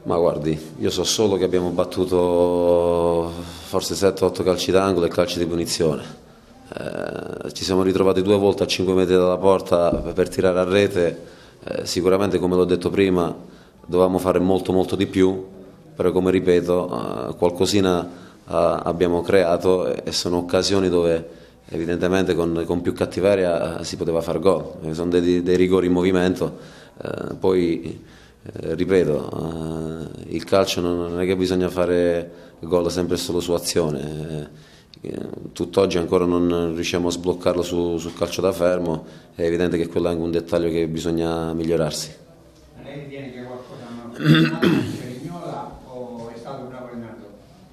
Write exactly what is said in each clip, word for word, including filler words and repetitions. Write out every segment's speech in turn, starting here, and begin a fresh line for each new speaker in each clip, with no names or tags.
Ma guardi, io so solo che abbiamo battuto forse sette otto calci d'angolo e calci di punizione. Eh, ci siamo ritrovati due volte a cinque metri dalla porta per tirare a rete. Eh, sicuramente, come l'ho detto prima, dovevamo fare molto molto di più, però come ripeto, eh, qualcosina eh, abbiamo creato e sono occasioni dove evidentemente con, con più cattiveria eh, si poteva far gol. Sono dei, dei rigori in movimento, eh, poi... Eh, ripeto, eh, il calcio non è che bisogna fare gol sempre solo su azione, eh, tutt'oggi ancora non riusciamo a sbloccarlo su, sul calcio da fermo, è evidente che quello è anche un dettaglio che bisogna migliorarsi.
Lei ritiene che qualcosa hanno fatto Cerignola o è stato un bravo allenatore?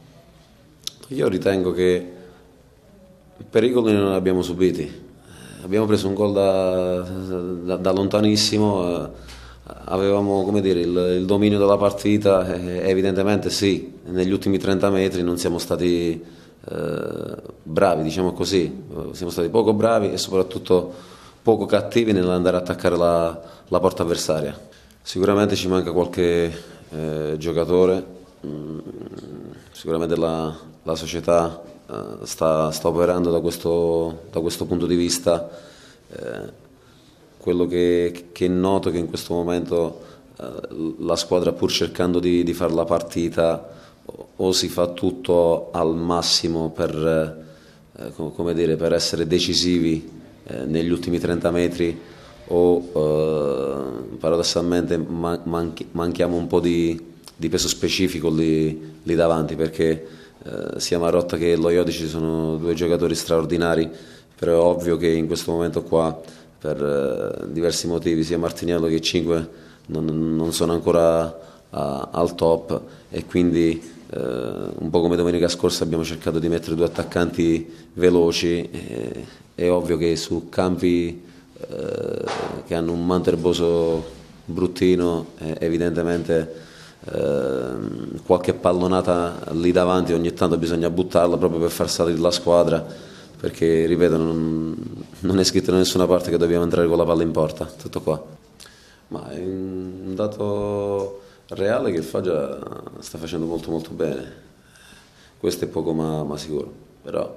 Io ritengo che pericoli non ne abbiamo subiti, abbiamo preso un gol da, da, da lontanissimo. Eh, Avevamo, come dire, il, il dominio della partita, eh, evidentemente sì, negli ultimi trenta metri non siamo stati eh, bravi, diciamo così, siamo stati poco bravi e soprattutto poco cattivi nell'andare a attaccare la, la porta avversaria. Sicuramente ci manca qualche eh, giocatore, mm, sicuramente la, la società eh, sta, sta operando da questo, da questo punto di vista. Eh, Quello che, che noto è che in questo momento eh, la squadra, pur cercando di, di fare la partita, o, o si fa tutto al massimo per, eh, come dire, per essere decisivi eh, negli ultimi trenta metri, o eh, paradossalmente man, manchi, manchiamo un po' di, di peso specifico lì, lì davanti, perché eh, sia Marotta che Lo Iodici sono due giocatori straordinari, però è ovvio che in questo momento qua, per eh, diversi motivi, sia Martiniello che Cinque non, non sono ancora a, al top, e quindi eh, un po' come domenica scorsa abbiamo cercato di mettere due attaccanti veloci. Eh, è ovvio che su campi eh, che hanno un manto erboso bruttino, eh, evidentemente eh, qualche pallonata lì davanti ogni tanto bisogna buttarla proprio per far salire la squadra, perché, ripeto, non, non è scritto da nessuna parte che dobbiamo entrare con la palla in porta, tutto qua. Ma è un dato reale che il Foggia sta facendo molto molto bene, questo è poco ma, ma sicuro, però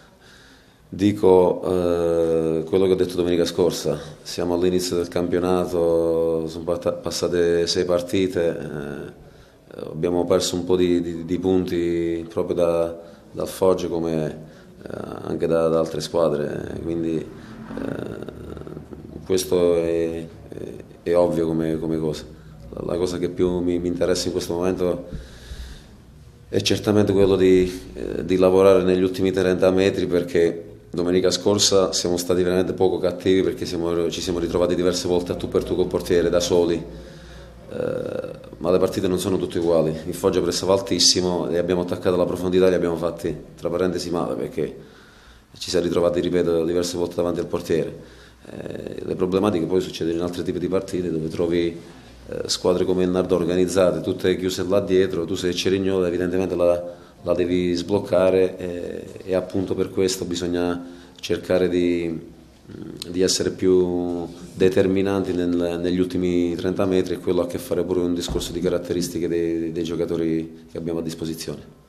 dico eh, quello che ho detto domenica scorsa, siamo all'inizio del campionato, sono passate sei partite, eh, abbiamo perso un po' di, di, di punti proprio da, dal Foggia come anche da, da altre squadre, quindi eh, questo è, è, è ovvio come, come cosa. La cosa che più mi, mi interessa in questo momento è certamente quello di, eh, di lavorare negli ultimi trenta metri, perché domenica scorsa siamo stati veramente poco cattivi, perché siamo, ci siamo ritrovati diverse volte a tu per tu col portiere da soli. Uh, ma le partite non sono tutte uguali. Il Foggia pressava altissimo e abbiamo attaccato alla profondità e li abbiamo fatti, tra parentesi, male, perché ci si è ritrovati, ripeto, diverse volte davanti al portiere. Eh, le problematiche poi succedono in altri tipi di partite, dove trovi eh, squadre come il Nardò organizzate, tutte chiuse là dietro, tu sei Cerignola, evidentemente la, la devi sbloccare, e, e appunto per questo bisogna cercare di di essere più determinanti nel, negli ultimi trenta metri, e quello ha a che fare pure con un discorso di caratteristiche dei, dei giocatori che abbiamo a disposizione.